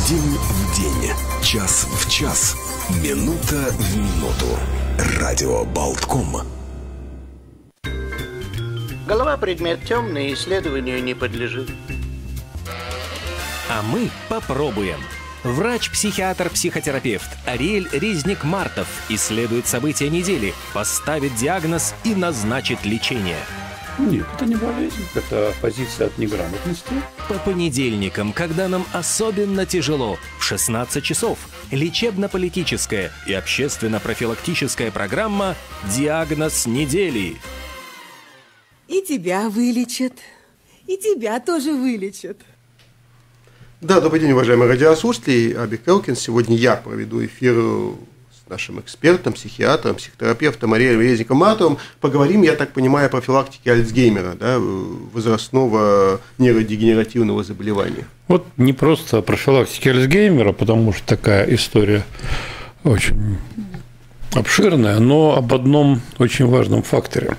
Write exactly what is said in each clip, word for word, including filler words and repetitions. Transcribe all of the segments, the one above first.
День в день, час в час, минута в минуту. Радио Болтком. Голова предмет темный, исследованию не подлежит. А мы попробуем. Врач-психиатр-психотерапевт Ариэль Резник-Мартов исследует события недели, поставит диагноз и назначит лечение. Нет, это не болезнь, это позиция от неграмотности. По понедельникам, когда нам особенно тяжело, в шестнадцать часов, лечебно-политическая и общественно-профилактическая программа «Диагноз недели». И тебя вылечат, и тебя тоже вылечат. Да, добрый день, уважаемые радиослушатели. Аби Келкин. Сегодня я проведу эфир с нашим экспертом, психиатром, психотерапевтом Ариэлем Резником-Мартовым. Поговорим, я так понимаю, о профилактике Альцгеймера, да, возрастного нейродегенеративного заболевания. Вот не просто о профилактике Альцгеймера, потому что такая история очень обширная, но об одном очень важном факторе.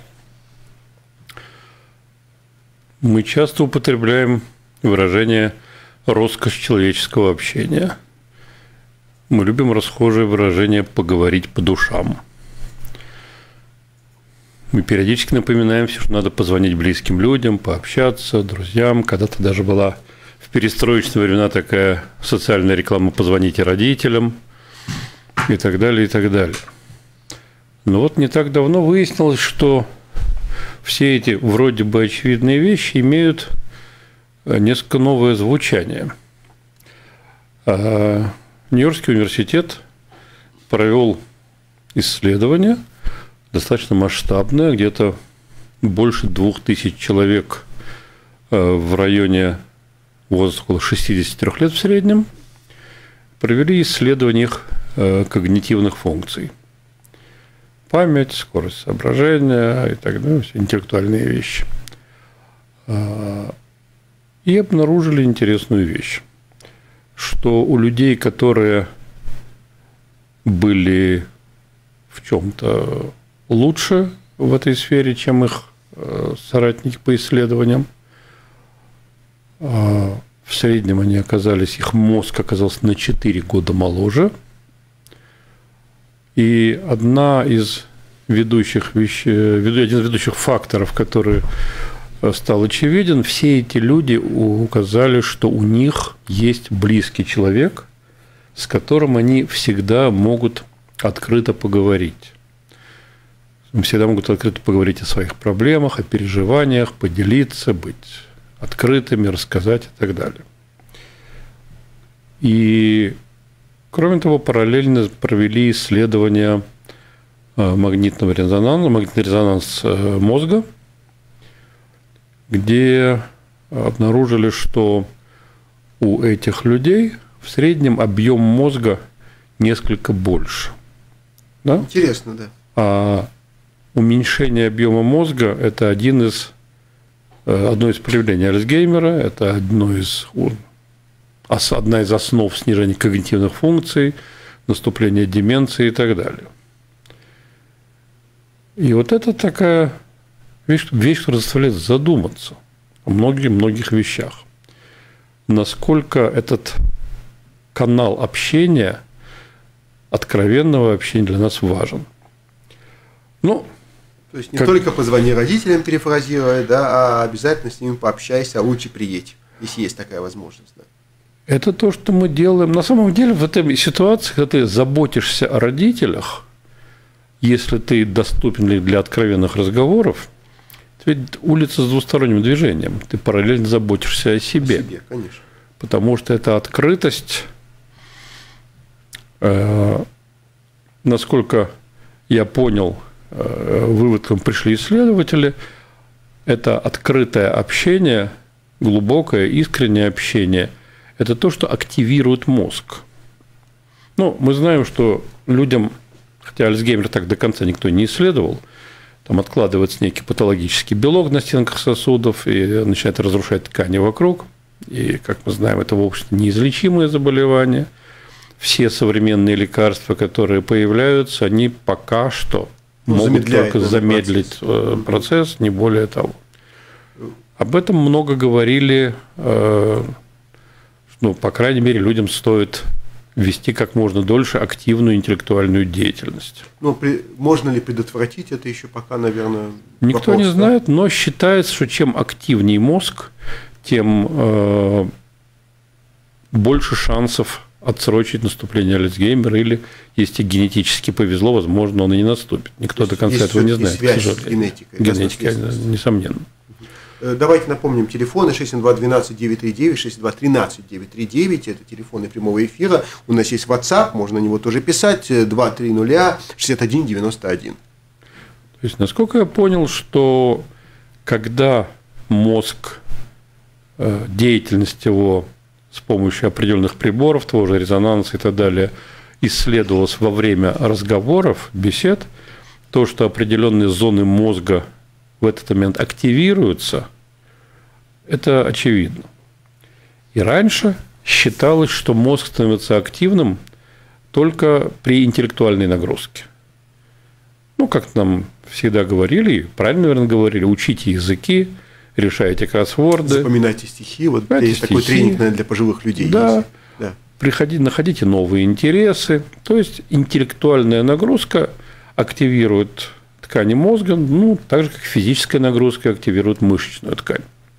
Мы часто употребляем выражение «роскошь человеческого общения». Мы любим расхожее выражение «поговорить по душам». Мы периодически напоминаем себе, что надо позвонить близким людям, пообщаться, друзьям. Когда-то даже была в перестроечные времена такая социальная реклама «позвоните родителям» и так далее, и так далее. Но вот не так давно выяснилось, что все эти вроде бы очевидные вещи имеют несколько новое звучание. Нью-Йоркский университет провел исследование достаточно масштабное, где-то больше двух тысяч человек в районе возраста около шестидесяти трёх лет в среднем, провели исследование их когнитивных функций. Память, скорость соображения и так далее, все интеллектуальные вещи. И обнаружили интересную вещь, что у людей, которые были в чем-то лучше в этой сфере, чем их соратники по исследованиям, в среднем они оказались, их мозг оказался на четыре года моложе. И одна из ведущих вещей, один из ведущих факторов, который стал очевиден, все эти люди указали, что у них есть близкий человек, с которым они всегда могут открыто поговорить. Всегда могут открыто поговорить о своих проблемах, о переживаниях, поделиться, быть открытыми, рассказать и так далее. И, кроме того, параллельно провели исследования магнитного резонанса, магнитный резонанс мозга, где обнаружили, что у этих людей в среднем объем мозга несколько больше. Да? Интересно, да. А уменьшение объема мозга – это один из, одно из проявлений Альцгеймера, это одно из, одна из основ снижения когнитивных функций, наступления деменции и так далее. И вот это такая вещь, вещь, которая заставляет задуматься о многих-многих вещах. Насколько этот канал общения, откровенного общения для нас важен. Ну, то есть не как... только позвони родителям, перефразируя, да, а обязательно с ними пообщайся, а лучше приедь, если есть такая возможность. Да. Это то, что мы делаем. На самом деле в этой ситуации, когда ты заботишься о родителях, если ты доступен для откровенных разговоров, ведь улица с двусторонним движением. Ты параллельно заботишься о себе. О себе, конечно. Потому что эта открытость, э, насколько я понял, э, вывод, к которому пришли исследователи, это открытое общение, глубокое, искреннее общение, это то, что активирует мозг. Ну, мы знаем, что людям, хотя Альцгеймер так до конца никто не исследовал, там откладывается некий патологический белок на стенках сосудов и начинает разрушать ткани вокруг. И, как мы знаем, это, в общем-то, неизлечимое заболевание. Все современные лекарства, которые появляются, они пока что ну, могут только замедлить процесс. процесс, не более того. Об этом много говорили, ну, по крайней мере, людям стоит вести как можно дольше активную интеллектуальную деятельность. Ну, при, можно ли предотвратить это еще пока, наверное, никто вопрос, не да? знает, но считается, что чем активнее мозг, тем э, больше шансов отсрочить наступление Альцгеймера, или, если генетически повезло, возможно, он и не наступит. Никто до конца этого не знает. Связь с генетикой. Генетика, несомненно. Давайте напомним телефоны шесть семь два двенадцать девять три девять, шесть два тринадцать девять три девять, это телефоны прямого эфира. У нас есть WhatsApp, можно на него тоже писать, два три ноль шестьдесят один девяносто один. То есть, насколько я понял, что когда мозг, деятельность его с помощью определенных приборов, того же резонанса и так далее, исследовалась во время разговоров, бесед, то, что определенные зоны мозга в этот момент активируются, это очевидно. И раньше считалось, что мозг становится активным только при интеллектуальной нагрузке. Ну, как нам всегда говорили, правильно, наверное, говорили, учите языки, решайте кроссворды. Запоминайте стихи. Вот есть стихи. Такой тренинг, наверное, для пожилых людей. Да. Есть. Да. Приходите, находите новые интересы. То есть интеллектуальная нагрузка активирует ткани мозга, ну, так же, как физическая нагрузка активирует мышечную ткань.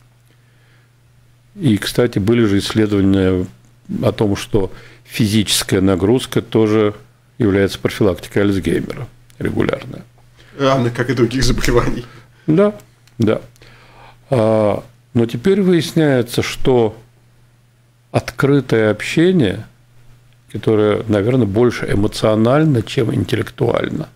И, кстати, были же исследования о том, что физическая нагрузка тоже является профилактикой Альцгеймера регулярная. Равно как и других заболеваний. Да, да. Но теперь выясняется, что открытое общение, которое, наверное, больше эмоционально, чем интеллектуально,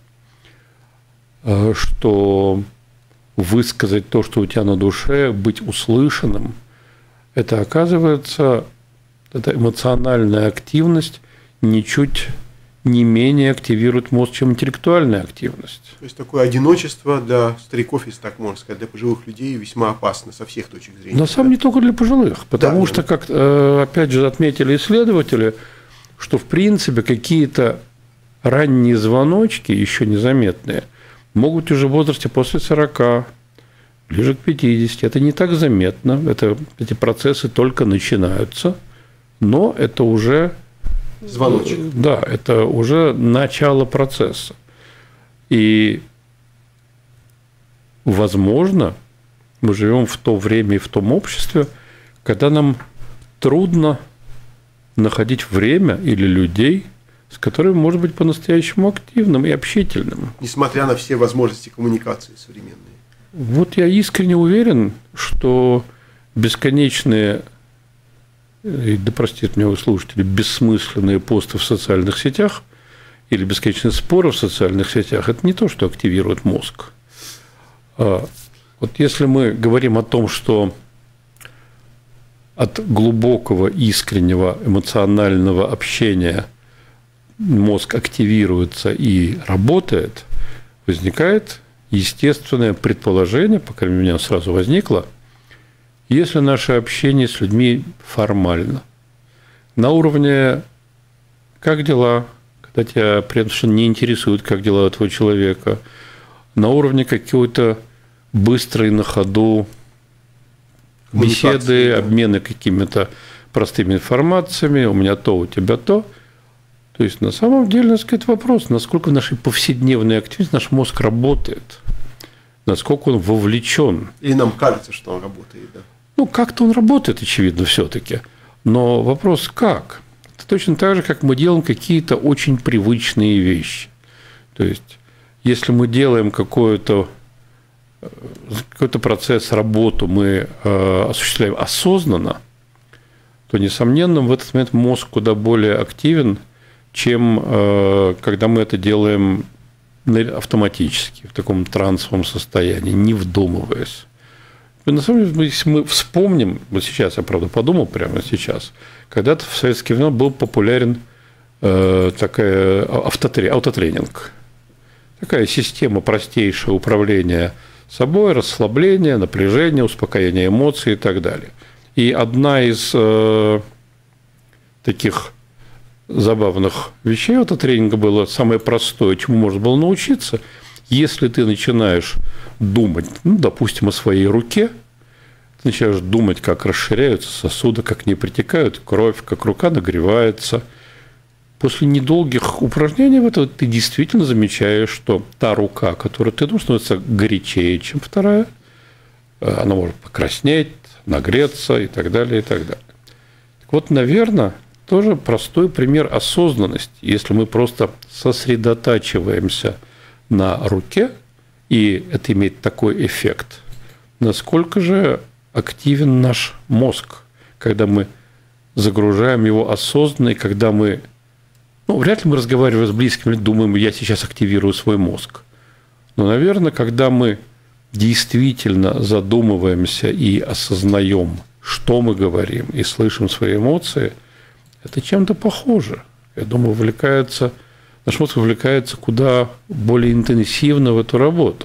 что высказать то, что у тебя на душе, быть услышанным, это, оказывается, эта эмоциональная активность ничуть не менее активирует мозг, чем интеллектуальная активность. То есть такое одиночество для стариков, если так можно сказать, для пожилых людей весьма опасно со всех точек зрения. На самом деле не только для пожилых, потому да, что, как опять же отметили исследователи, что в принципе какие-то ранние звоночки, еще незаметные, могут уже в возрасте после сорока, ближе к пятидесяти. Это не так заметно, это, эти процессы только начинаются, но это уже звоночек. Да, это уже начало процесса. И, возможно, мы живем в то время и в том обществе, когда нам трудно находить время или людей, с которыми может быть по-настоящему активным и общительным. Несмотря на все возможности коммуникации современные. Вот я искренне уверен, что бесконечные, и да простят меня вы слушатели, бессмысленные посты в социальных сетях или бесконечные споры в социальных сетях – это не то, что активирует мозг. Вот если мы говорим о том, что от глубокого, искреннего, эмоционального общения мозг активируется и работает, возникает естественное предположение, по крайней мере, у меня сразу возникло, если наше общение с людьми формально, на уровне «как дела?», когда тебя при этом совершенно не интересует, как дела у этого человека, на уровне какой-то быстрой на ходу беседы, да. обмены какими-то простыми информациями, у меня то, у тебя то. То есть, на самом деле, надо сказать вопрос, насколько в нашей повседневной активности наш мозг работает, насколько он вовлечен. И нам кажется, что он работает, да. Ну, как-то он работает, очевидно, все-таки. Но вопрос как? Это точно так же, как мы делаем какие-то очень привычные вещи. То есть, если мы делаем какой-то какой-то процесс, работу мы э, осуществляем осознанно, то, несомненно, в этот момент мозг куда более активен, чем э, когда мы это делаем автоматически, в таком трансовом состоянии, не вдумываясь. На самом деле, если мы вспомним, вот сейчас я, правда, подумал прямо сейчас, когда-то в советские времена был популярен э, такая автотре, автотренинг. Такая система простейшего управления собой, расслабление, напряжение, успокоение эмоций и так далее. И одна из э, таких забавных вещей автотренинга было самое простое, чему можно было научиться. Если ты начинаешь думать, ну, допустим, о своей руке, ты начинаешь думать, как расширяются сосуды, как не притекают кровь, как рука нагревается. После недолгих упражнений в этом ты действительно замечаешь, что та рука, которую ты думаешь, становится горячее, чем вторая. Она может покраснеть, нагреться и так далее, и так далее. Так вот, наверное, тоже простой пример осознанности. Если мы просто сосредотачиваемся на руке, и это имеет такой эффект, насколько же активен наш мозг, когда мы загружаем его осознанно, и когда мы, ну, вряд ли мы разговариваем с близкими, думаем, я сейчас активирую свой мозг. Но, наверное, когда мы действительно задумываемся и осознаем, что мы говорим, и слышим свои эмоции, это чем-то похоже. Я думаю, вовлекается, наш мозг вовлекается куда более интенсивно в эту работу.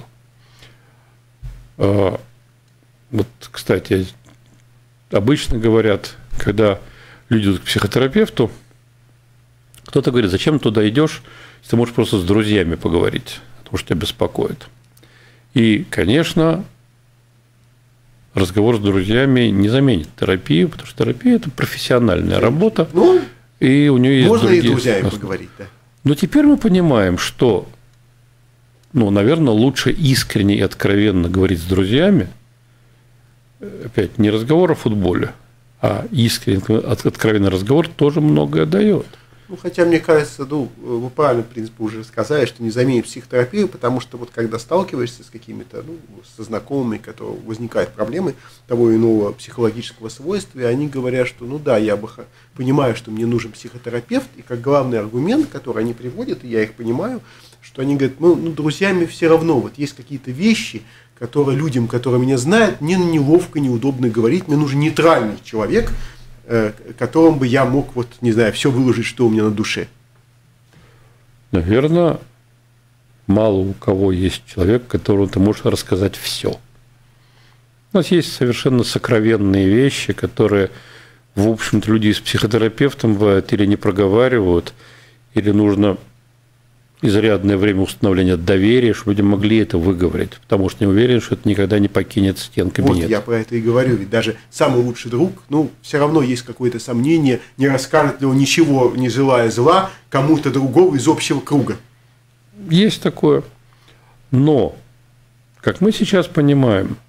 Вот, кстати, обычно говорят, когда люди идут к психотерапевту, кто-то говорит, зачем туда идешь, если ты можешь просто с друзьями поговорить, потому что тебя беспокоит. И, конечно, разговор с друзьями не заменит терапию, потому что терапия – это профессиональная работа, ну, и у нее есть можно другие... и с друзьями поговорить, да. Но теперь мы понимаем, что, ну, наверное, лучше искренне и откровенно говорить с друзьями. Опять, не разговор о футболе, а искренний, откровенный разговор тоже многое дает. Ну, хотя, мне кажется, ну, вы правильно, в принципе, уже сказали, что не заменит психотерапию, потому что вот когда сталкиваешься с какими-то, ну, со знакомыми, которые возникают проблемы того или иного психологического свойства, и они говорят, что, ну да, я бы понимаю, что мне нужен психотерапевт, и как главный аргумент, который они приводят, и я их понимаю, что они говорят, ну, ну друзьями все равно, вот есть какие-то вещи, которые людям, которые меня знают, мне неловко, неудобно говорить, мне нужен нейтральный человек, которым бы я мог, вот, не знаю, все выложить, что у меня на душе. Наверное, мало у кого есть человек, которому ты можешь рассказать все. У нас есть совершенно сокровенные вещи, которые, в общем-то, люди с психотерапевтом бывают или не проговаривают, или нужно изрядное время установления доверия, чтобы люди могли это выговорить, потому что не уверен, что это никогда не покинет стен кабинета. Вот я про это и говорю, ведь даже самый лучший друг, ну, все равно есть какое-то сомнение, не расскажет ли он ничего, не желая зла, кому-то другому из общего круга. Есть такое. Но, как мы сейчас понимаем,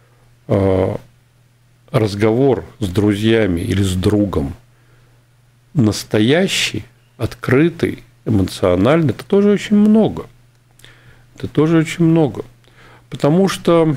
разговор с друзьями или с другом настоящий, открытый, эмоционально, это тоже очень много. Это тоже очень много. Потому что,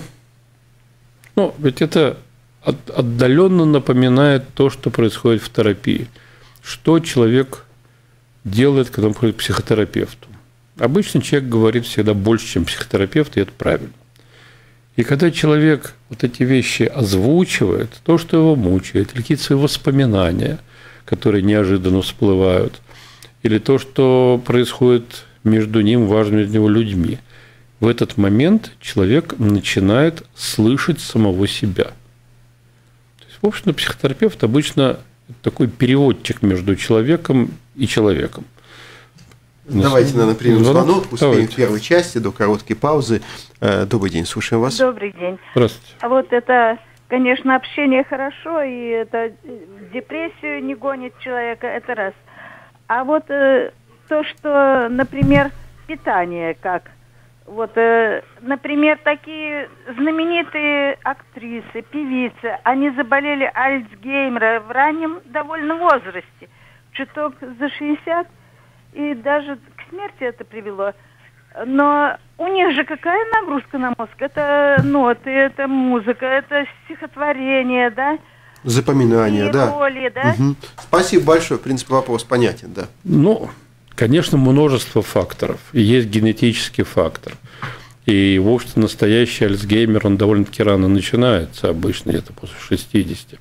ну, ведь это отдаленно напоминает то, что происходит в терапии. Что человек делает, когда он приходит к психотерапевту. Обычно человек говорит всегда больше, чем психотерапевт, и это правильно. И когда человек вот эти вещи озвучивает, то, что его мучает, или какие-то свои воспоминания, которые неожиданно всплывают, или то, что происходит между ним, важными для него людьми. В этот момент человек начинает слышать самого себя. То есть, в общем-то, психотерапевт обычно такой переводчик между человеком и человеком. Давайте, наверное, примем звонок, успеем Давайте. в первой части до короткой паузы. Добрый день, слушаем вас. Добрый день. Здравствуйте. А вот это, конечно, общение хорошо, и это депрессию не гонит человека, это раз. А вот э, то, что, например, питание как. Вот, э, например, такие знаменитые актрисы, певицы, они заболели Альцгеймера в раннем довольно возрасте. Чуток за шестьдесят, и даже к смерти это привело. Но у них же какая нагрузка на мозг? Это ноты, это музыка, это стихотворение, да? Запоминание, и да. роли, да? Угу. Спасибо большое. В принципе, вопрос понятен, да. Ну, конечно, множество факторов. И есть генетический фактор. И, в общем, настоящий Альцгеймер, он довольно-таки рано начинается, обычно где-то после шестидесяти,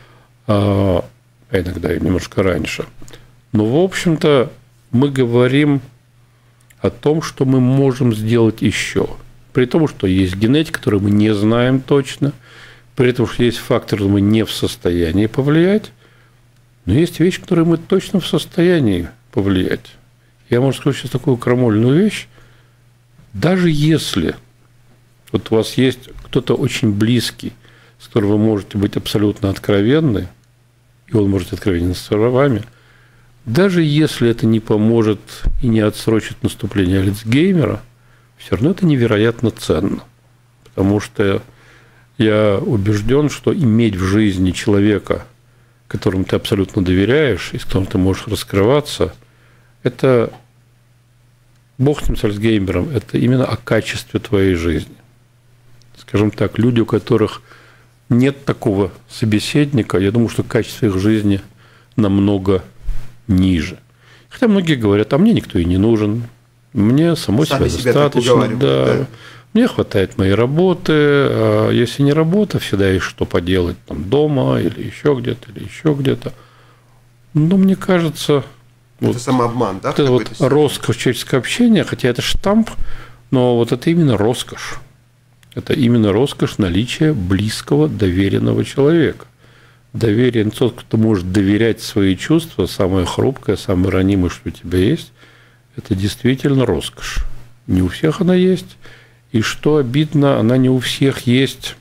а иногда и немножко раньше. Но, в общем-то, мы говорим о том, что мы можем сделать еще. При том, что есть генетика, которую мы не знаем точно, при этом, что есть фактор, что мы не в состоянии повлиять, но есть вещи, которые мы точно в состоянии повлиять. Я могу сказать сейчас такую крамольную вещь. Даже если вот у вас есть кто-то очень близкий, с которым вы можете быть абсолютно откровенны, и он может откровенно с вами, даже если это не поможет и не отсрочит наступление Альцгеймера, все равно это невероятно ценно. Потому что я убежден, что иметь в жизни человека, которому ты абсолютно доверяешь и с которым ты можешь раскрываться, это, бог с ним, с Альцгеймером, это именно о качестве твоей жизни. Скажем так, люди, у которых нет такого собеседника, я думаю, что качество их жизни намного ниже. Хотя многие говорят, а мне никто и не нужен, мне самой себя достаточно, да, да. Мне хватает моей работы, а если не работа, всегда есть что поделать там дома или еще где-то, или еще где-то. Но мне кажется... Это вот, самообман, да? Это вот роскошь человеческого общения, хотя это штамп, но вот это именно роскошь. Это именно роскошь наличия близкого, доверенного человека. Доверие, тот, кто может доверять свои чувства, самое хрупкое, самое ранимое, что у тебя есть, это действительно роскошь. Не у всех она есть. И что обидно, она не у всех есть.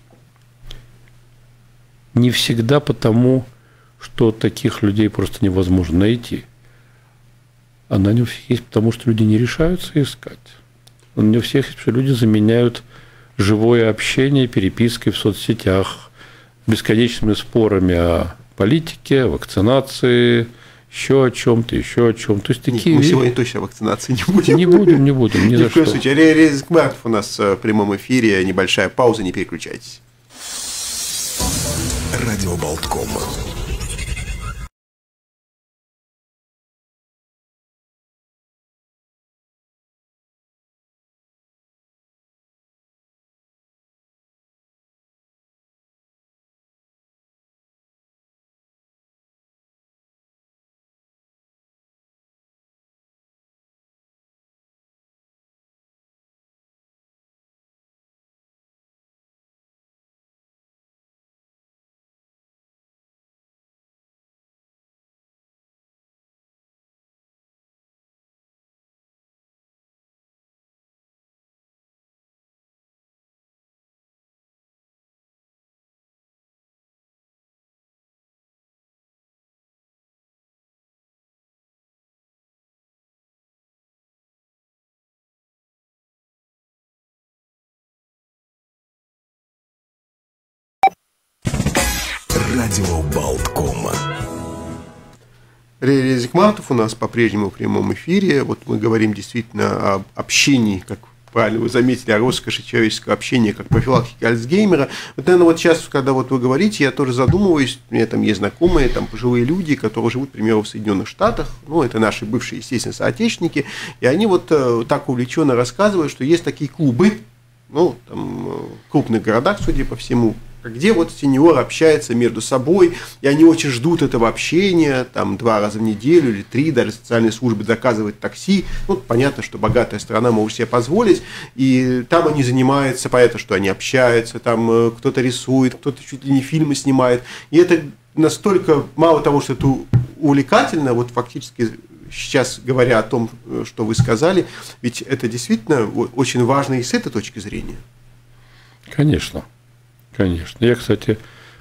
Не всегда потому, что таких людей просто невозможно найти. Она не у всех есть, потому что люди не решаются искать. Она не у всех есть, потому что люди заменяют живое общение перепиской в соцсетях, бесконечными спорами о политике, о вакцинации, еще о чем-то, еще о чем-то. То есть такие... Мы сегодня точно о вакцинации не будем. Не будем, не будем, ни, ни за что. Ни в коем случае. Резник Мартов у нас в прямом эфире, небольшая пауза, не переключайтесь. Радио Болтком. Радио Болтком. Резник Мартов у нас по-прежнему в прямом эфире. Вот мы говорим действительно об общении, как правильно вы заметили, о роскоши человеческого общения, как профилактике Альцгеймера. Вот, наверное, вот сейчас, когда вот вы говорите, я тоже задумываюсь, у меня там есть знакомые, там пожилые люди, которые живут, к примеру, в Соединенных Штатах, ну, это наши бывшие, естественно, соотечественники, и они вот так увлеченно рассказывают, что есть такие клубы, ну, там, в крупных городах, судя по всему, где вот сеньоры общаются между собой, и они очень ждут этого общения, там, два раза в неделю или три, даже социальные службы заказывают такси, ну, понятно, что богатая страна может себе позволить, и там они занимаются, понятно, что они общаются, там кто-то рисует, кто-то чуть ли не фильмы снимает, и это настолько, мало того, что это увлекательно, вот фактически сейчас говоря о том, что вы сказали, ведь это действительно очень важно и с этой точки зрения. Конечно. Конечно. Я, кстати,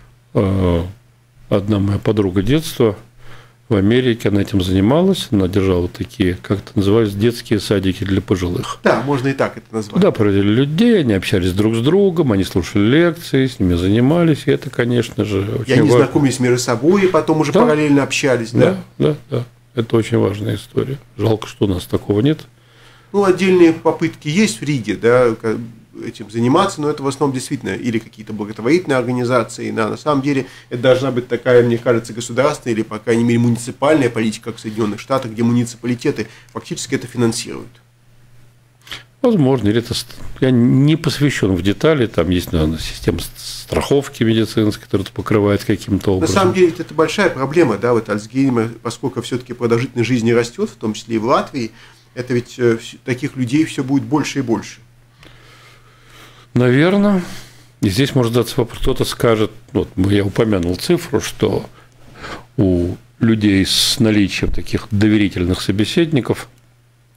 одна моя подруга детства в Америке, она этим занималась, она держала такие, как это назывались, детские садики для пожилых. Да, можно и так это назвать. Туда проводили людей, они общались друг с другом, они слушали лекции, с ними занимались, и это, конечно же, очень и они важно. Знакомились между собой, и потом уже да? параллельно общались, да? Да, да, да. Это очень важная история. Жалко, что у нас такого нет. Ну, отдельные попытки есть в Риге, да, этим заниматься, но это в основном действительно или какие-то благотворительные организации, да, на самом деле это должна быть такая, мне кажется, государственная или, по крайней мере, муниципальная политика, как в Соединенных Штатах, где муниципалитеты фактически это финансируют. Возможно, или это я не посвящен в детали, там есть, наверное, система страховки медицинской, которая это покрывает каким-то образом. На самом деле это большая проблема, да, вот Альцгеймер, поскольку все-таки продолжительность жизни растет, в том числе и в Латвии, это ведь таких людей все будет больше и больше. Наверное. И здесь может задаться вопрос, кто-то скажет, вот я упомянул цифру, что у людей с наличием таких доверительных собеседников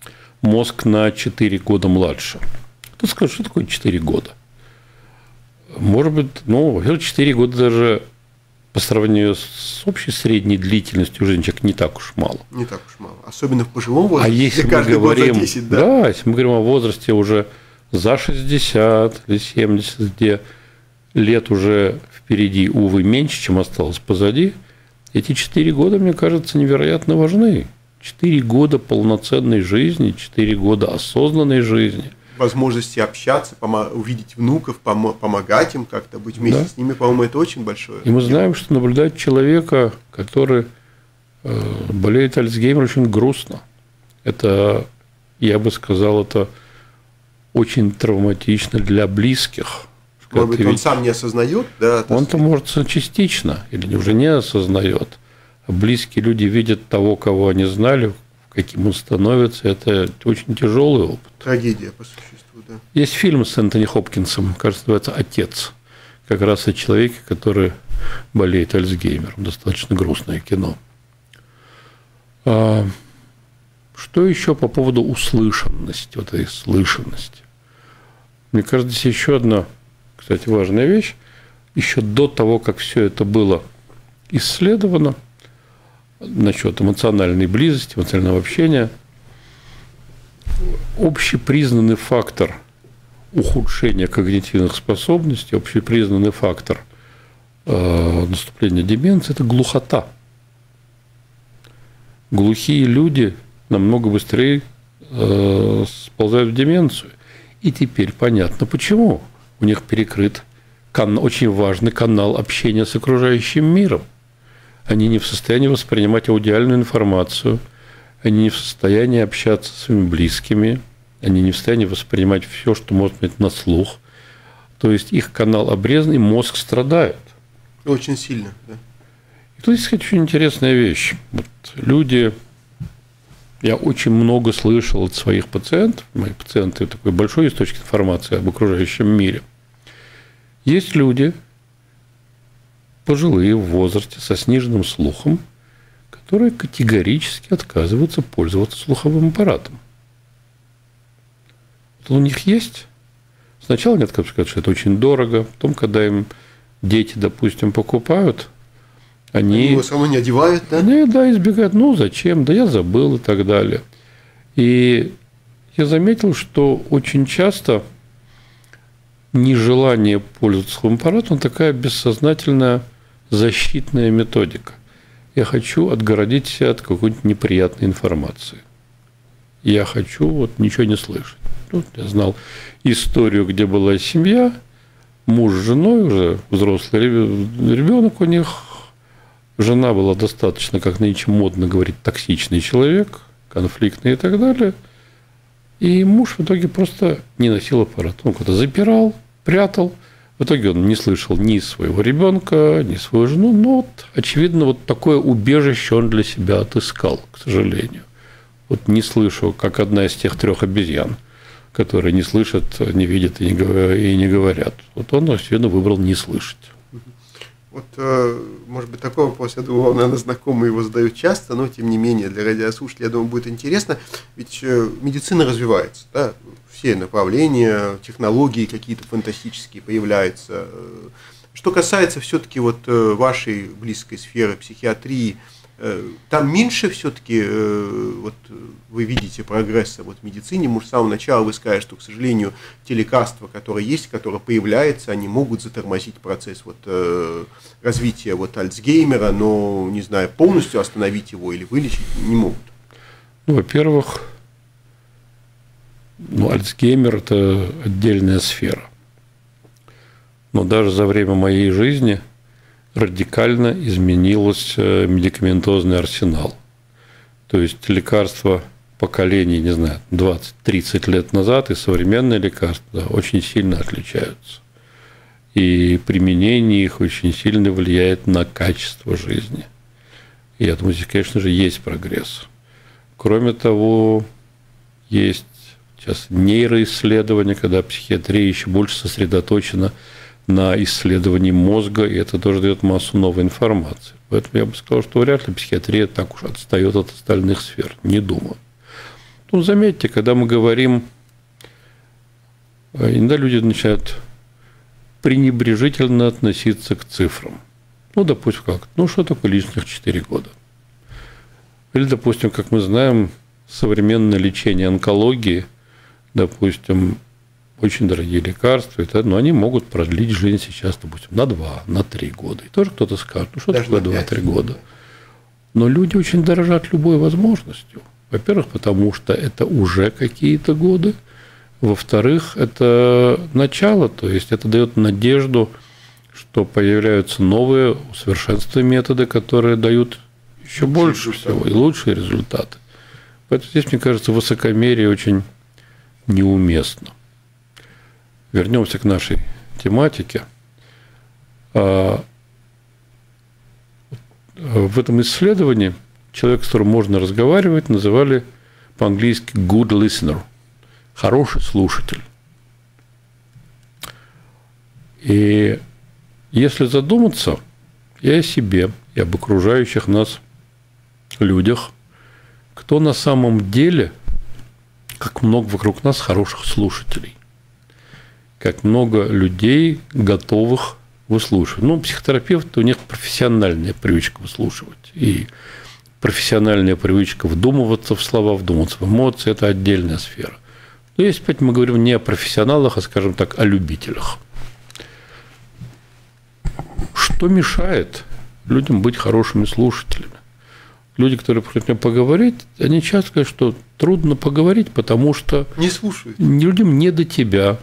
мозг на четыре года младше. Кто скажет, что такое четыре года? Может быть, ну, четыре года даже по сравнению с общей средней длительностью женщин не так уж мало. Не так уж мало. Особенно в пожилом возрасте. А если мы говорим, десять, да? Да, если мы говорим о возрасте уже за шестьдесят или семьдесят, где лет уже впереди, увы, меньше, чем осталось позади, эти четыре года, мне кажется, невероятно важны. Четыре года полноценной жизни, четыре года осознанной жизни. Возможности общаться, увидеть внуков, помогать им как-то, быть вместе да. с ними, по-моему, это очень большое. И мы знаем, что наблюдать человека, который болеет Альцгеймером, очень грустно. Это, я бы сказал, это очень травматично для близких. Может быть, он сам не осознает? Да, он-то, может, частично, или уже не осознает. А близкие люди видят того, кого они знали, каким он становится. Это очень тяжелый опыт. Трагедия, по существу, да. Есть фильм с Энтони Хопкинсом, кажется, называется «Отец». Как раз о человеке, который болеет Альцгеймером. Достаточно грустное кино. А что еще по поводу услышанности, вот этой слышанности? Мне кажется, здесь еще одна, кстати, важная вещь. Еще до того, как все это было исследовано, насчет эмоциональной близости, эмоционального общения, общепризнанный фактор ухудшения когнитивных способностей, общепризнанный фактор э, наступления деменции – это глухота. Глухие люди намного быстрее э, сползают в деменцию. И теперь понятно, почему. У них перекрыт кан- очень важный канал общения с окружающим миром. Они не в состоянии воспринимать аудиальную информацию, они не в состоянии общаться с своими близкими, они не в состоянии воспринимать все, что может быть на слух. То есть их канал обрезан, и мозг страдает. Очень сильно, да. И тут есть очень интересная вещь. Вот люди, я очень много слышал от своих пациентов, мои пациенты такой большой источник информации об окружающем мире. Есть люди, пожилые в возрасте, со сниженным слухом, которые категорически отказываются пользоваться слуховым аппаратом. Вот он у них есть. Сначала они отказываются, что это очень дорого. Потом, когда им дети, допустим, покупают, они... Они его самого не одевают, да? Они, да, избегают. Ну, зачем? Да я забыл и так далее. И я заметил, что очень часто нежелание пользоваться слуховым аппаратом – такая бессознательная защитная методика. Я хочу отгородить себя от какой-нибудь неприятной информации. Я хочу вот ничего не слышать. Вот я знал историю, где была семья, муж с женой, уже взрослый ребенок у них. Жена была достаточно, как нынче модно говорить, токсичный человек, конфликтный и так далее. И муж в итоге просто не носил аппарат. Он куда-то запирал, прятал. В итоге он не слышал ни своего ребенка, ни свою жену. Но, вот, очевидно, вот такое убежище он для себя отыскал, к сожалению. Вот не слышу, как одна из тех трех обезьян, которые не слышат, не видят и не говорят. Вот он, очевидно, выбрал не слышать. Вот, может быть, такой вопрос, я думаю, наверное, знакомые его задают часто, но, тем не менее, для радиослушателей, я думаю, будет интересно. Ведь медицина развивается, да? Все направления, технологии какие-то фантастические появляются. Что касается все-таки вот вашей близкой сферы психиатрии, там меньше все-таки вот, вы видите прогресса вот, в медицине. Может, с самого начала вы сказали, что, к сожалению, те лекарства, которые есть, которые появляются, они могут затормозить процесс вот, развития вот, Альцгеймера, но, не знаю, полностью остановить его или вылечить не могут. Ну, во-первых, ну, Альцгеймер – это отдельная сфера. Но даже за время моей жизни радикально изменился медикаментозный арсенал. То есть лекарства поколений, не знаю, двадцать-тридцать лет назад и современные лекарства да, очень сильно отличаются. И применение их очень сильно влияет на качество жизни. И я думаю, здесь, конечно же, есть прогресс. Кроме того, есть сейчас нейроисследования, когда психиатрия еще больше сосредоточена на исследовании мозга, и это тоже дает массу новой информации. Поэтому я бы сказал, что вряд ли психиатрия так уж отстает от остальных сфер. Не думаю. Ну, заметьте, когда мы говорим, иногда люди начинают пренебрежительно относиться к цифрам. Ну, допустим, как? Ну, что такое лишних четыре года? Или, допустим, как мы знаем, современное лечение онкологии, допустим, очень дорогие лекарства, но они могут продлить жизнь сейчас, допустим, на два, на три года. И тоже кто-то скажет, ну что такое два-три года? Но люди очень дорожат любой возможностью. Во-первых, потому что это уже какие-то годы. Во-вторых, это начало, то есть это дает надежду, что появляются новые усовершенствованные методы, которые дают еще больше всего и лучшие результаты. Поэтому здесь, мне кажется, высокомерие очень неуместно. Вернемся к нашей тематике. В этом исследовании человек, с которым можно разговаривать, называли по-английски good listener, хороший слушатель. И если задуматься и о себе, и об окружающих нас людях, кто на самом деле, как много вокруг нас хороших слушателей, как много людей, готовых выслушивать. Ну, психотерапевты, у них профессиональная привычка выслушивать. И профессиональная привычка вдумываться в слова, вдумываться в эмоции – это отдельная сфера. Но если опять мы говорим не о профессионалах, а, скажем так, о любителях. Что мешает людям быть хорошими слушателями? Люди, которые хотят поговорить, они часто говорят, что трудно поговорить, потому что не слушают. Людям не до тебя.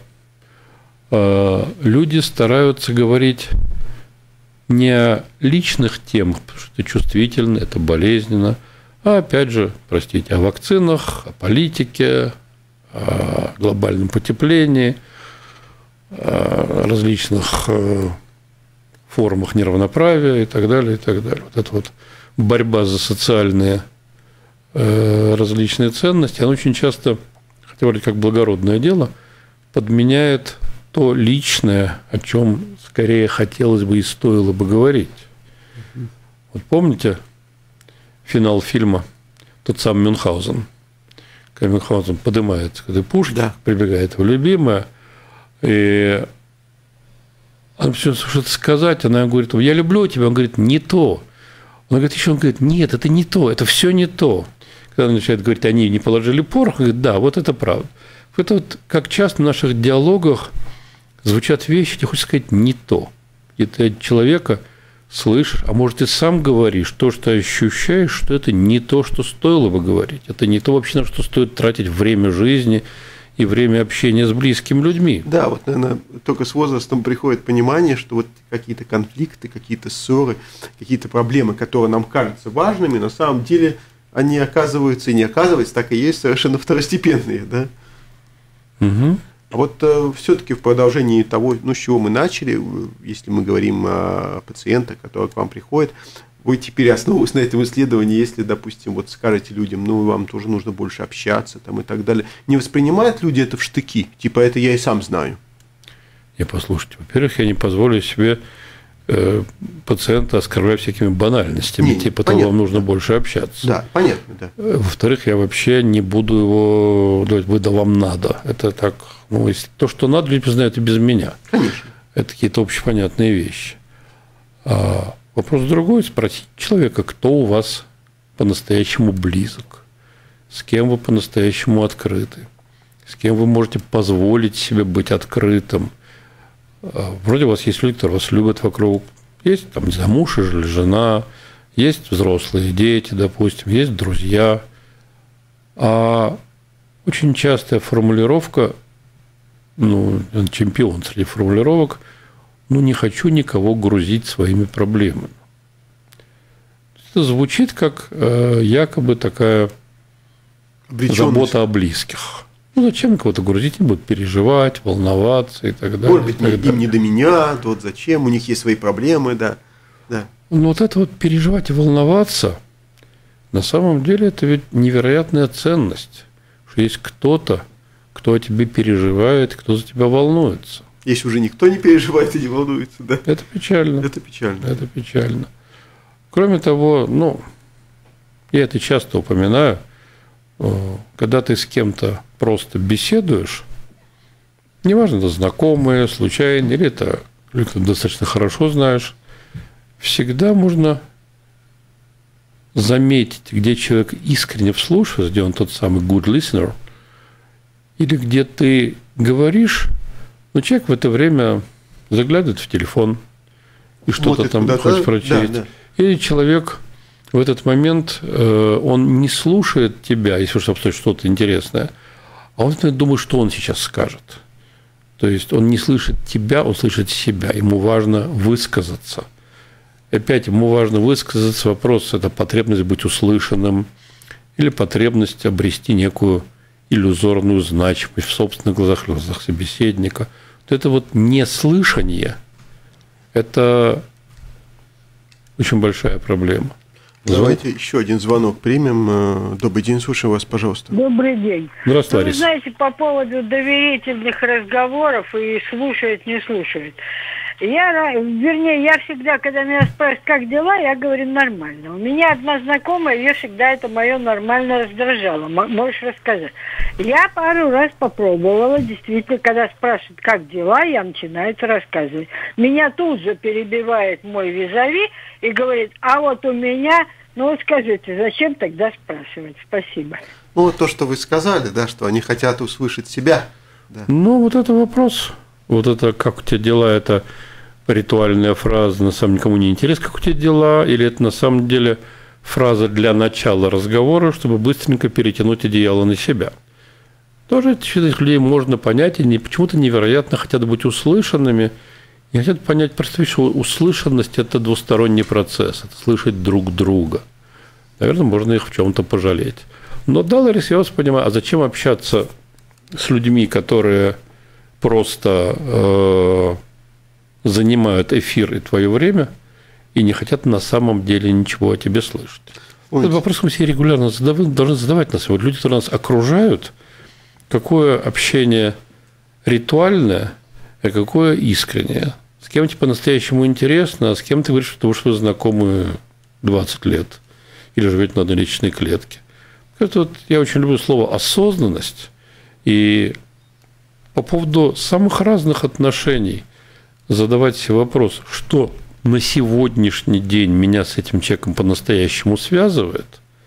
Люди стараются говорить не о личных темах, потому что это чувствительно, это болезненно, а опять же, простите, о вакцинах, о политике, о глобальном потеплении, о различных формах неравноправия и так далее, и так далее. Вот эта вот борьба за социальные различные ценности, она очень часто, хотя вроде как благородное дело, подменяет то личное, о чем скорее хотелось бы и стоило бы говорить. Вот помните финал фильма «Тот самый Мюнхгаузен», когда Мюнхгаузен поднимается, когда Пушкин да. прибегает его любимая, и она все что-то сказать, она говорит, я люблю тебя, он говорит, не то. Он говорит, еще он говорит, нет, это не то, это все не то. Когда он начинает говорить, они не положили порох, он говорит, да, вот это правда. Это вот как часто в наших диалогах звучат вещи, где хочется сказать не то. И ты от человека слышишь, а может, ты сам говоришь то, что ощущаешь, что это не то, что стоило бы говорить. Это не то вообще, на что стоит тратить время жизни и время общения с близкими людьми. Да, вот, наверное, только с возрастом приходит понимание, что вот какие-то конфликты, какие-то ссоры, какие-то проблемы, которые нам кажутся важными, на самом деле они оказываются и не оказываются, так и есть совершенно второстепенные, да? Угу. А вот э, все-таки в продолжении того, ну, с чего мы начали, если мы говорим о пациентах, которые к вам приходят, вы теперь, основываясь на этом исследовании, если, допустим, вот скажете людям, ну, вам тоже нужно больше общаться там, и так далее, не воспринимают люди это в штыки? Типа, это я и сам знаю. Не, послушайте, во-первых, я не позволю себе э, пациента оскорблять всякими банальностями, не, типа того, вам нужно больше общаться. Да, понятно, да. Во-вторых, я вообще не буду его говорить, вы да вам надо. Это так, ну, если то, что надо, люди знают и без меня. Конечно. Это какие-то общепонятные вещи. А вопрос другой, спросить человека, кто у вас по-настоящему близок, с кем вы по-настоящему открыты, с кем вы можете позволить себе быть открытым. Вроде у вас есть люди, которые вас любят вокруг. Есть там, не знаю, муж или жена, есть взрослые дети, допустим, есть друзья. А очень частая формулировка, ну, чемпион среди формулировок, ну, не хочу никого грузить своими проблемами. Это звучит как э, якобы такая забота о близких. Ну, зачем кого-то грузить? Они будут переживать, волноваться и так далее. Может быть, им далее. Не до меня, вот зачем, у них есть свои проблемы, да. да. Ну, вот это вот переживать и волноваться, на самом деле, это ведь невероятная ценность, что есть кто-то, кто о тебе переживает, кто за тебя волнуется. Если уже никто не переживает и не волнуется, да. Это печально. Это печально. Это печально. Кроме того, ну, я это часто упоминаю, когда ты с кем-то просто беседуешь, неважно, это знакомые, случайные, или это люди, которые достаточно хорошо знаешь, всегда можно заметить, где человек искренне вслушивается, где он тот самый good listener, или где ты говоришь, но человек в это время заглядывает в телефон и что-то там хочет прочесть. Да, да. Или человек в этот момент, он не слушает тебя, если уж обстоит что-то интересное, а он думает, что он сейчас скажет. То есть он не слышит тебя, он слышит себя. Ему важно высказаться. Опять ему важно высказаться. Вопрос – это потребность быть услышанным или потребность обрести некую иллюзорную значимость в собственных глазах, в глазах собеседника. Вот это вот неслышание – это очень большая проблема. Давайте Звон... еще один звонок примем. Добрый день, слушаем вас, пожалуйста. Добрый день. Здравствуйте, Лариса. Вы знаете, по поводу доверительных разговоров и слушает, не слушает. Я, вернее, я всегда, когда меня спрашивают, как дела, я говорю, нормально. У меня одна знакомая, ее всегда это мое нормально раздражало. Можешь рассказать? Я пару раз попробовала, действительно, когда спрашивают, как дела, я начинаю это рассказывать. Меня тут же перебивает мой визави и говорит, а вот у меня, ну вот скажите, зачем тогда спрашивать? Спасибо. Ну, вот то, что вы сказали, да, что они хотят услышать себя. Да. Ну, вот это вопрос. Вот это, как у тебя дела, это ритуальная фраза, на самом деле никому не интересно, как у тебя дела, или это на самом деле фраза для начала разговора, чтобы быстренько перетянуть одеяло на себя. Тоже этих людей можно понять, и они почему-то невероятно хотят быть услышанными, и хотят понять просто, что услышанность – это двусторонний процесс, это слышать друг друга. Наверное, можно их в чем-то пожалеть. Но да, Лариса, я вас понимаю, а зачем общаться с людьми, которые просто э, занимают эфир и твое время и не хотят на самом деле ничего о тебе слышать? Ой. Этот вопрос мы себе регулярно задав... должны задавать нас. Вот люди, которые нас окружают, какое общение ритуальное, а какое искреннее. С кем тебе по-настоящему интересно, а с кем ты говоришь, потому что вы знакомы двадцать лет или живете на одной личной клетке. Это вот, я очень люблю слово «осознанность», и по поводу самых разных отношений задавать себе вопрос, что на сегодняшний день меня с этим человеком по-настоящему связывает,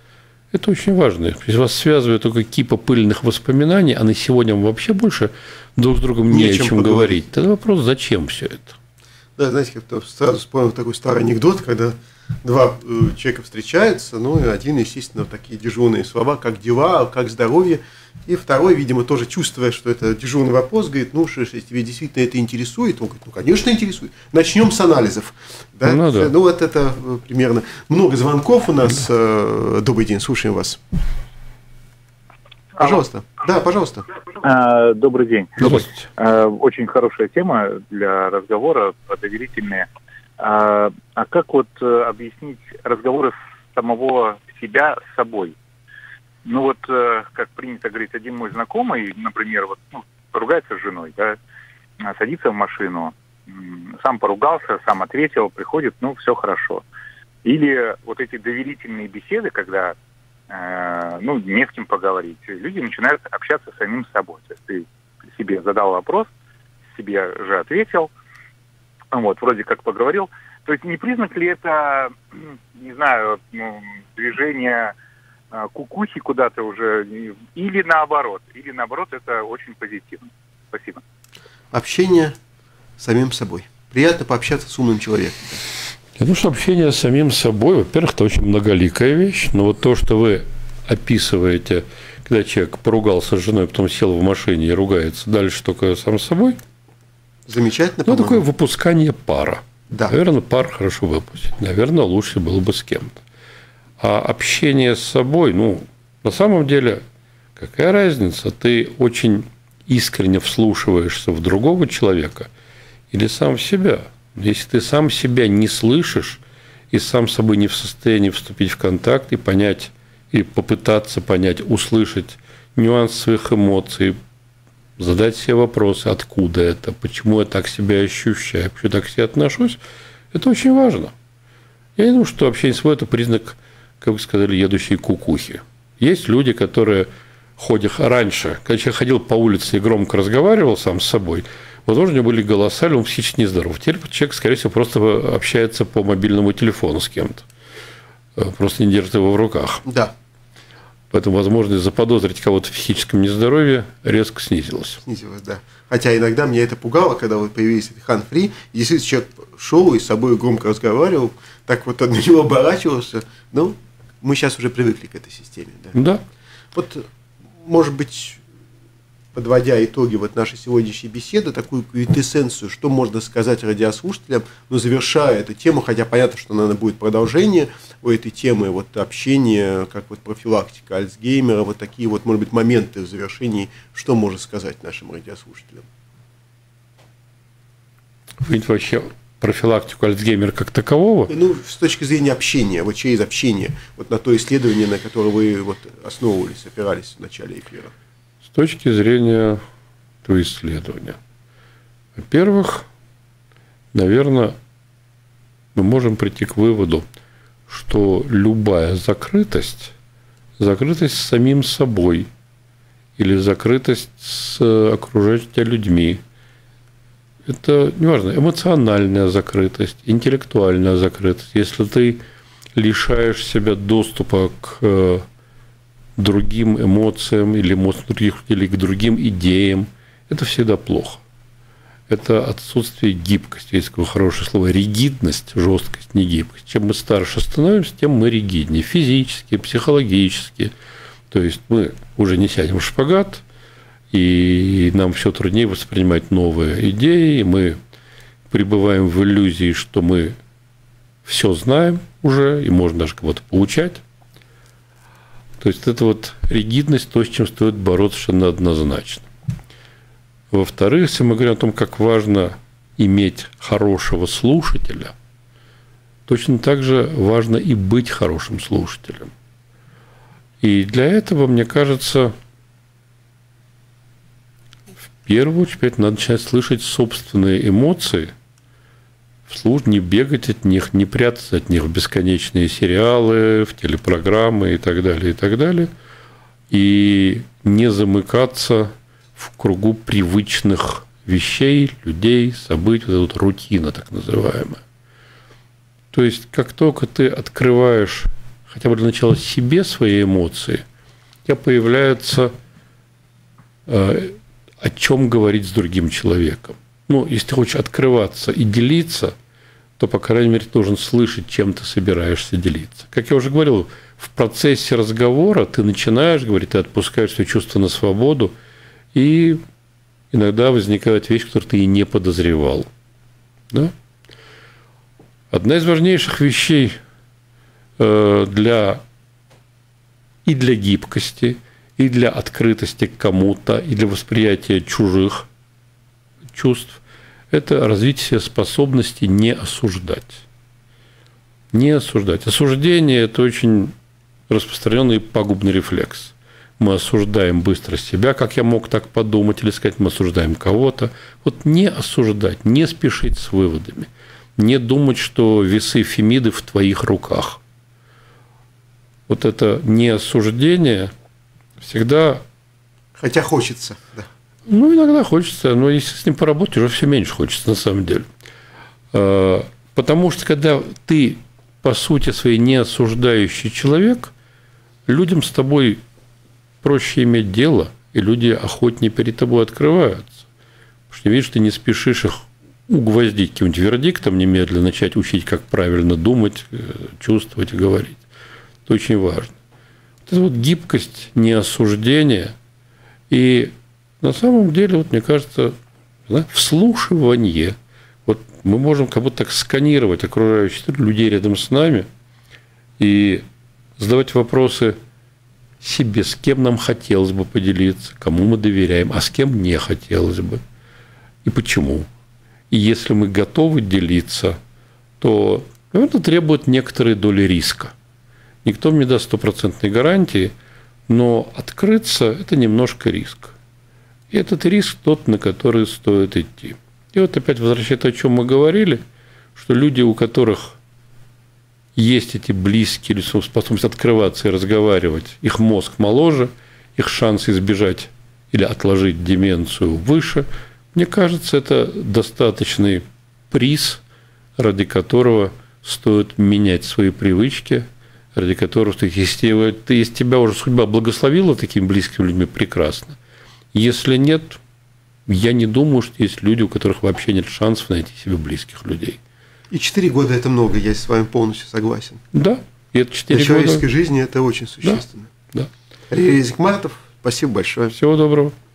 это очень важно. Если вас связывает только кипа пыльных воспоминаний, а на сегодня вам вообще больше друг с другом не, не о чем, чем говорить, тогда вопрос, зачем все это? Да, знаете, как-то сразу вспомнил такой старый анекдот, когда два э, человека встречаются, ну, и один, естественно, такие дежурные слова, как дела, как здоровье, и второй, видимо, тоже чувствуя, что это дежурный вопрос, говорит, ну, что, если тебе действительно это интересует, он говорит, ну, конечно, интересует. Начнем с анализов. Да? Ну, да. Ну, вот это примерно. Много звонков у нас. Добрый день, слушаем вас. Пожалуйста. Да, пожалуйста. Добрый день. Здравствуйте. Очень хорошая тема для разговора, доверительная. А как вот объяснить разговоры самого себя с собой? Ну вот, как принято говорить, один мой знакомый, например, вот, ну, поругается с женой, да, садится в машину, сам поругался, сам ответил, приходит, ну, все хорошо. Или вот эти доверительные беседы, когда, э, ну, не с кем поговорить, люди начинают общаться с самим собой. То есть ты себе задал вопрос, себе же ответил, вот, вроде как поговорил. То есть не признак ли это, не знаю, ну, движение кукухи куда-то уже, или наоборот, или наоборот, это очень позитивно. Спасибо. Общение с самим собой. Приятно пообщаться с умным человеком. Я думаю, что общение с самим собой, во-первых, это очень многоликая вещь, но вот то, что вы описываете, когда человек поругался с женой, потом сел в машине и ругается дальше только сам с собой. Замечательно, ну, такое выпускание пара. Да. Наверное, пар хорошо выпустить. Наверное, лучше было бы с кем-то. А общение с собой, ну, на самом деле, какая разница? Ты очень искренне вслушиваешься в другого человека или сам в себя? Если ты сам себя не слышишь и сам с собой не в состоянии вступить в контакт и понять, и попытаться понять, услышать нюанс своих эмоций, задать себе вопросы, откуда это, почему я так себя ощущаю, почему я так к себе отношусь, это очень важно. Я не думаю, что общение с собой – это признак, как вы сказали, едущей кукухи. Есть люди, которые ходе раньше, когда человек ходил по улице и громко разговаривал сам с собой, возможно, у него были голоса, или он психически нездоров. Теперь человек, скорее всего, просто общается по мобильному телефону с кем-то. Просто не держит его в руках. Да. Поэтому возможность заподозрить кого-то в физическом нездоровье резко снизилась. Снизилась, да. Хотя иногда меня это пугало, когда вот появились эти хан-фри, и действительно человек шел и с собой громко разговаривал, так вот он на него оборачивался. Ну, мы сейчас уже привыкли к этой системе. Да. Да. Вот, может быть, подводя итоги вот нашей сегодняшней беседы, такую квинтэссенцию, что можно сказать радиослушателям, но завершая эту тему, хотя понятно, что, наверное, будет продолжение у этой темы, вот общение, как вот профилактика Альцгеймера, вот такие вот, может быть, моменты в завершении, что можно сказать нашим радиослушателям? Вы вообще профилактику Альцгеймера как такового? Ну, с точки зрения общения, вот через общение, вот на то исследование, на которое вы вот основывались, опирались в начале эфира. С точки зрения этого исследования. Во-первых, наверное, мы можем прийти к выводу, что любая закрытость, закрытость с самим собой или закрытость с окружающими людьми, это, неважно, эмоциональная закрытость, интеллектуальная закрытость. Если ты лишаешь себя доступа к другим эмоциям или эмоциям других, или к другим идеям, это всегда плохо. Это отсутствие гибкости. Есть такое хорошее слово ригидность, жесткость, не гибкость. Чем мы старше становимся, тем мы ригиднее. Физически, психологически. То есть мы уже не сядем в шпагат, и нам все труднее воспринимать новые идеи. Мы пребываем в иллюзии, что мы все знаем уже, и можно даже кого-то поучать. То есть это вот ригидность, то, с чем стоит бороться совершенно однозначно. Во-вторых, если мы говорим о том, как важно иметь хорошего слушателя, точно так же важно и быть хорошим слушателем. И для этого, мне кажется, в первую очередь надо начать слышать собственные эмоции, вслух не бегать от них, не прятаться от них в бесконечные сериалы, в телепрограммы и так далее, и так далее, и не замыкаться в кругу привычных вещей, людей, событий, вот эта вот рутина так называемая. То есть, как только ты открываешь хотя бы для начала себе свои эмоции, у тебя появляется э, о чем говорить с другим человеком. Ну, если ты хочешь открываться и делиться, то, по крайней мере, ты должен слышать, чем ты собираешься делиться. Как я уже говорил, в процессе разговора ты начинаешь говорить, ты отпускаешь свои чувства на свободу, и иногда возникает вещь, которую ты и не подозревал. Да? Одна из важнейших вещей для, и для гибкости, и для открытости к кому-то, и для восприятия чужих чувств – это развитие способности не осуждать. Не осуждать. Осуждение – это очень распространенный пагубный рефлекс. Мы осуждаем быстро себя, как я мог так подумать, или сказать, мы осуждаем кого-то. Вот не осуждать, не спешить с выводами, не думать, что весы Фемиды в твоих руках. Вот это неосуждение всегда… Хотя хочется, да. Ну, иногда хочется, но если с ним поработать, уже все меньше хочется, на самом деле. Потому что, когда ты, по сути своей, не осуждающий человек, людям с тобой проще иметь дело, и люди охотнее перед тобой открываются. Потому что видишь, ты не спешишь их угвоздить каким-нибудь вердиктом, немедленно начать учить, как правильно думать, чувствовать и говорить. Это очень важно. Вот это вот гибкость, неосуждение и… На самом деле, вот, мне кажется, да, вслушивание. Вот мы можем как будто так сканировать окружающих людей рядом с нами и задавать вопросы себе, с кем нам хотелось бы поделиться, кому мы доверяем, а с кем не хотелось бы, и почему. И если мы готовы делиться, то, наверное, требует некоторой доли риска. Никто мне даст стопроцентной гарантии, но открыться – это немножко риск. И этот риск тот, на который стоит идти. И вот опять возвращаясь о чем мы говорили, что люди, у которых есть эти близкие или способность открываться и разговаривать, их мозг моложе, их шанс избежать или отложить деменцию выше. Мне кажется, это достаточный приз, ради которого стоит менять свои привычки, ради которого, если, если тебя уже судьба благословила такими близкими людьми, прекрасно. Если нет, я не думаю, что есть люди, у которых вообще нет шансов найти себе близких людей. И четыре года – это много, я с вами полностью согласен. Да, и это четыре года. В человеческой жизни это очень существенно. Да, да. Резник Мартов, спасибо большое. Всего доброго.